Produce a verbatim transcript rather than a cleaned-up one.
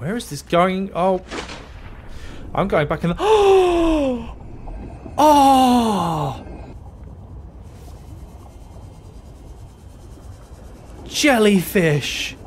Where is this going? Oh. I'm going back in the... Oh! Oh! Jellyfish!